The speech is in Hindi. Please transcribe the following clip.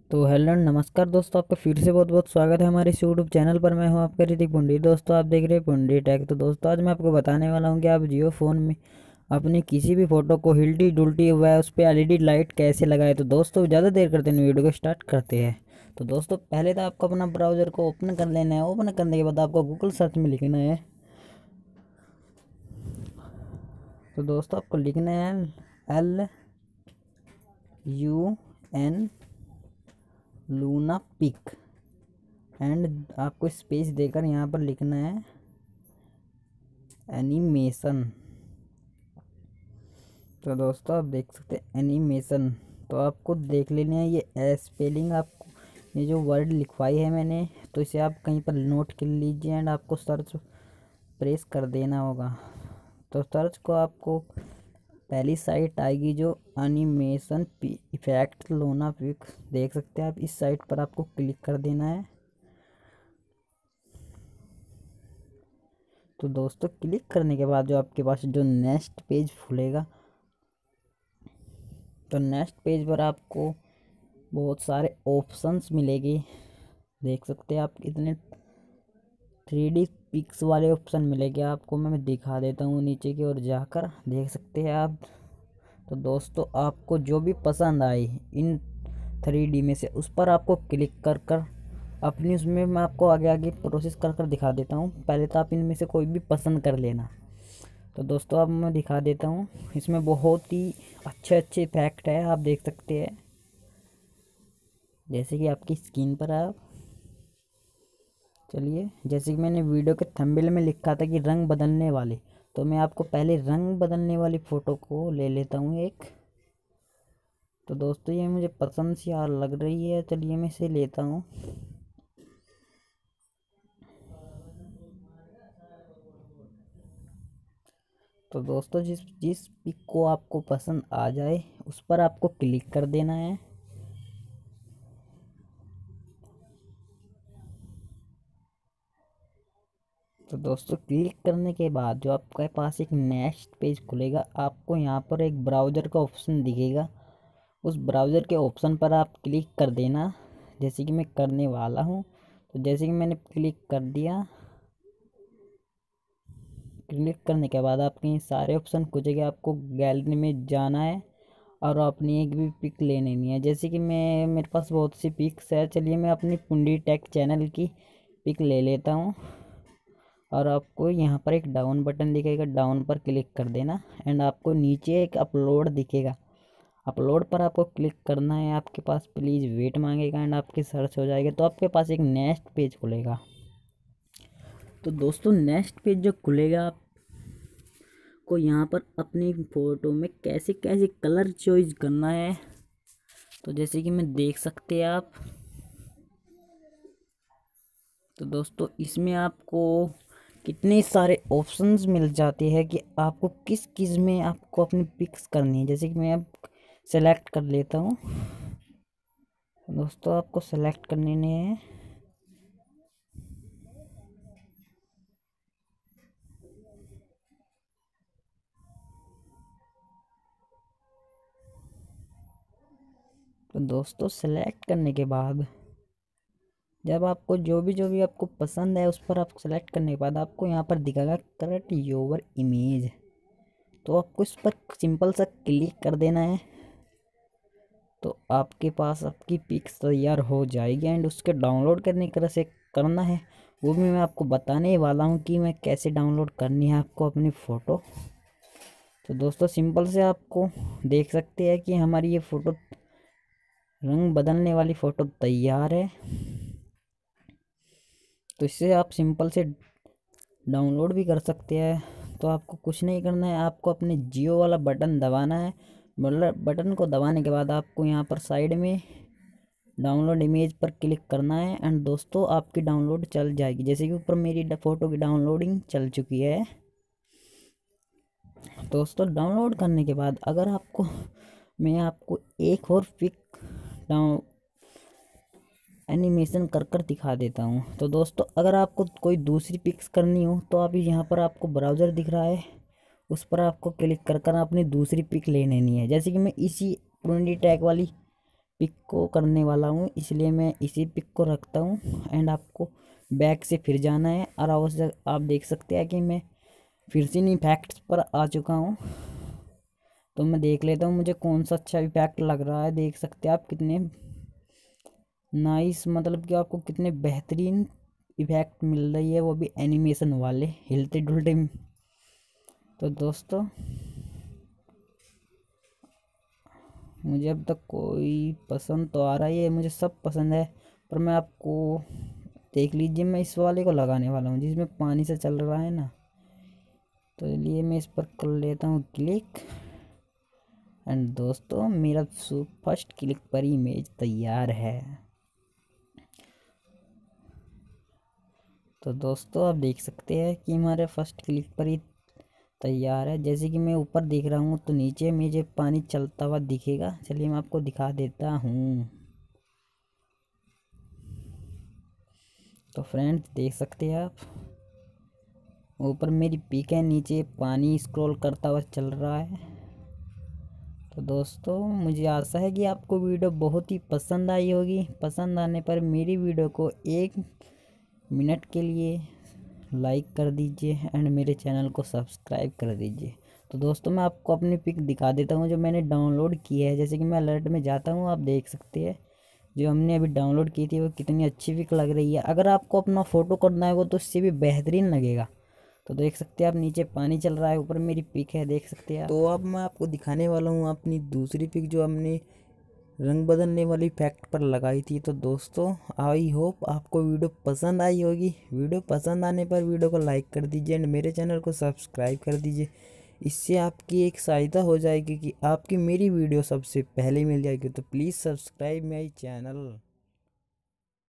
तो हेलो नमस्कार दोस्तों, आपका फिर से बहुत बहुत स्वागत है हमारे इस यूट्यूब चैनल पर। मैं हूं आपका ऋतिक पुंडी। दोस्तों आप देख रहे हैं पुंडी टैग। तो दोस्तों आज मैं आपको बताने वाला हूं कि आप जियो फ़ोन में अपनी किसी भी फ़ोटो को हिलती डुलती हुआ उस पर एलईडी लाइट कैसे लगाए। तो दोस्तों ज़्यादा देर करते नहीं, वीडियो को स्टार्ट करते हैं। तो दोस्तों पहले तो आपको अपना ब्राउज़र को ओपन कर लेना है। ओपन करने के बाद आपको गूगल सर्च में लिखना है। तो दोस्तों आपको लिखना है LUN लूना पिक एंड आपको स्पेस देकर यहाँ पर लिखना है एनिमेशन। तो दोस्तों आप देख सकते हैं एनिमेशन। तो आपको देख लेना है ये स्पेलिंग, आपको ये जो वर्ड लिखवाई है मैंने, तो इसे आप कहीं पर नोट कर लीजिए एंड आपको सर्च प्रेस कर देना होगा। तो सर्च को आपको पहली साइट आएगी जो एनिमेशन इफेक्ट लोना पिक, देख सकते हैं आप। इस साइट पर आपको क्लिक कर देना है। तो दोस्तों क्लिक करने के बाद जो आपके पास जो नेक्स्ट पेज खुलेगा, तो नेक्स्ट पेज पर आपको बहुत सारे ऑप्शंस मिलेंगे। देख सकते हैं आप इतने 3D पिक्स वाले ऑप्शन मिलेंगे आपको। मैं दिखा देता हूँ नीचे की ओर जाकर, देख सकते हैं आप। तो दोस्तों आपको जो भी पसंद आए इन 3D में से उस पर आपको क्लिक कर कर अपनी उसमें मैं आपको आगे आगे प्रोसेस कर कर दिखा देता हूँ। पहले तो आप इनमें से कोई भी पसंद कर लेना। तो दोस्तों अब मैं दिखा देता हूँ। इसमें बहुत ही अच्छे अच्छे इफेक्ट है, आप देख सकते हैं। जैसे कि आपकी स्क्रीन पर आप चलिए, जैसे कि मैंने वीडियो के थंबनेल में लिखा था कि रंग बदलने वाले, तो मैं आपको पहले रंग बदलने वाली फ़ोटो को ले लेता हूँ एक। तो दोस्तों ये मुझे पसंद सी यार लग रही है, चलिए मैं इसे लेता हूँ। तो दोस्तों जिस जिस पिक को आपको पसंद आ जाए उस पर आपको क्लिक कर देना है। तो दोस्तों क्लिक करने के बाद जो आपके पास एक नेक्स्ट पेज खुलेगा, आपको यहाँ पर एक ब्राउज़र का ऑप्शन दिखेगा। उस ब्राउज़र के ऑप्शन पर आप क्लिक कर देना, जैसे कि मैं करने वाला हूँ। तो जैसे कि मैंने क्लिक कर दिया, क्लिक करने के बाद आपके ये सारे ऑप्शन खुलेंगे। आपको गैलरी में जाना है और अपनी एक भी पिक लेनी नहीं है। जैसे कि मैं मेरे पास बहुत सी पिक्स है, चलिए मैं अपनी पुंडी टेक चैनल की पिक ले लेता हूँ। और आपको यहाँ पर एक डाउन बटन दिखेगा, डाउन पर क्लिक कर देना एंड आपको नीचे एक अपलोड दिखेगा। अपलोड पर आपको क्लिक करना है। आपके पास प्लीज़ वेट मांगेगा एंड आपकी सर्च हो जाएगी, तो आपके पास एक नेक्स्ट पेज खुलेगा। तो दोस्तों नेक्स्ट पेज जो खुलेगा, आपको यहाँ पर अपनी फ़ोटो में कैसे कैसे कलर चॉइस करना है। तो जैसे कि मैं देख सकते हैं आप। तो दोस्तों इसमें आपको कितने सारे ऑप्शंस मिल जाते हैं कि आपको किस किस में आपको अपनी पिक्स करनी है। जैसे कि मैं अब सेलेक्ट कर लेता हूँ। दोस्तों आपको सेलेक्ट करने है। तो दोस्तों सेलेक्ट करने के बाद जब आपको जो भी आपको पसंद है उस पर आप सेलेक्ट करने के बाद आपको यहाँ पर दिखाएगा करेक्ट योर इमेज। तो आपको इस पर सिंपल सा क्लिक कर देना है। तो आपके पास आपकी पिक्स तैयार हो जाएगी एंड उसके डाउनलोड करने की तरह से करना है, वो भी मैं आपको बताने वाला हूँ कि मैं कैसे डाउनलोड करनी है आपको अपनी फ़ोटो। तो दोस्तों सिंपल से आपको देख सकते हैं कि हमारी ये फ़ोटो रंग बदलने वाली फ़ोटो तैयार है। तो इससे आप सिंपल से डाउनलोड भी कर सकते हैं। तो आपको कुछ नहीं करना है, आपको अपने जियो वाला बटन दबाना है। मतलब बटन को दबाने के बाद आपको यहाँ पर साइड में डाउनलोड इमेज पर क्लिक करना है एंड दोस्तों आपकी डाउनलोड चल जाएगी। जैसे कि ऊपर मेरी फ़ोटो की डाउनलोडिंग चल चुकी है। दोस्तों डाउनलोड करने के बाद अगर आपको मैं आपको एक और पिक डाउन एनिमेशन कर कर दिखा देता हूँ। तो दोस्तों अगर आपको कोई दूसरी पिक्स करनी हो तो अभी यहाँ पर आपको ब्राउज़र दिख रहा है, उस पर आपको क्लिक कर कर अपनी दूसरी पिक ले लेनी है। जैसे कि मैं इसी पुंडी टैग वाली पिक को करने वाला हूँ, इसलिए मैं इसी पिक को रखता हूँ। एंड आपको बैक से फिर जाना है और आप देख सकते हैं कि मैं फिर से इन इफेक्ट्स पर आ चुका हूँ। तो मैं देख लेता हूँ मुझे कौन सा अच्छा इफेक्ट लग रहा है। देख सकते हैं आप कितने नाइस, मतलब कि आपको कितने बेहतरीन इफेक्ट मिल रही है, वो भी एनिमेशन वाले हिलते डुलते। तो दोस्तों मुझे अब तक कोई पसंद तो आ रहा है, मुझे सब पसंद है, पर मैं आपको देख लीजिए मैं इस वाले को लगाने वाला हूँ जिसमें पानी से चल रहा है ना। तो लिए मैं इस पर कर लेता हूँ क्लिक। एंड दोस्तों मेरा फर्स्ट क्लिक पर इमेज तैयार है। तो दोस्तों आप देख सकते हैं कि हमारे फर्स्ट क्लिक पर ही तैयार है। जैसे कि मैं ऊपर देख रहा हूँ तो नीचे मुझे पानी चलता हुआ दिखेगा। चलिए मैं आपको दिखा देता हूँ। तो फ्रेंड्स देख सकते हैं आप, ऊपर मेरी पिक है, नीचे पानी स्क्रॉल करता हुआ चल रहा है। तो दोस्तों मुझे आशा है कि आपको वीडियो बहुत ही पसंद आई होगी। पसंद आने पर मेरी वीडियो को 1 मिनट के लिए लाइक कर दीजिए एंड मेरे चैनल को सब्सक्राइब कर दीजिए। तो दोस्तों मैं आपको अपनी पिक दिखा देता हूँ जो मैंने डाउनलोड की है। जैसे कि मैं अलर्ट में जाता हूँ, आप देख सकते हैं जो हमने अभी डाउनलोड की थी वो कितनी अच्छी पिक लग रही है। अगर आपको अपना फ़ोटो करना है वो तो इससे भी बेहतरीन लगेगा। तो देख सकते हैं आप, नीचे पानी चल रहा है, ऊपर मेरी पिक है, देख सकते हैं आप। तो अब मैं आपको दिखाने वाला हूँ अपनी दूसरी पिक जो हमने रंग बदलने वाली इफेक्ट पर लगाई थी। तो दोस्तों आई होप आपको वीडियो पसंद आई होगी। वीडियो पसंद आने पर वीडियो को लाइक कर दीजिए एंड मेरे चैनल को सब्सक्राइब कर दीजिए। इससे आपकी एक सहायता हो जाएगी कि आपकी मेरी वीडियो सबसे पहले मिल जाएगी। तो प्लीज़ सब्सक्राइब माई चैनल।